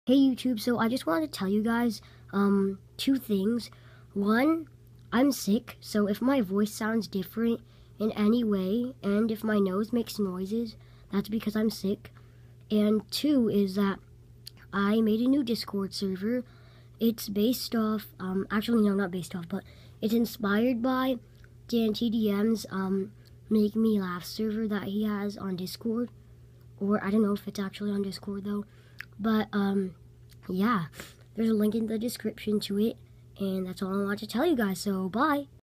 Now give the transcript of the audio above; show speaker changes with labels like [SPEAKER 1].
[SPEAKER 1] Hey YouTube, so I just wanted to tell you guys two things. One, I'm sick, so if my voice sounds different in any way and if my nose makes noises, that's because I'm sick. And two is that I made a new Discord server. It's based off, actually no, not based off, but it's inspired by DanTDM's Make Me Laugh server that he has on Discord. Or I don't know if it's actually on Discord though. But, yeah, there's a link in the description to it, and that's all I want to tell you guys, so bye!